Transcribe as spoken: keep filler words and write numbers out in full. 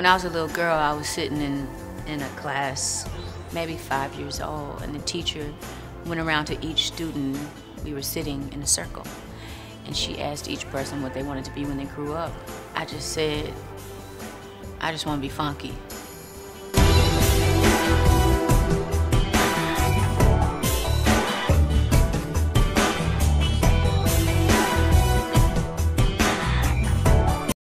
When I was a little girl, I was sitting in, in a class, maybe five years old, and the teacher went around to each student. We were sitting in a circle, and she asked each person what they wanted to be when they grew up. I just said, I just want to be funky.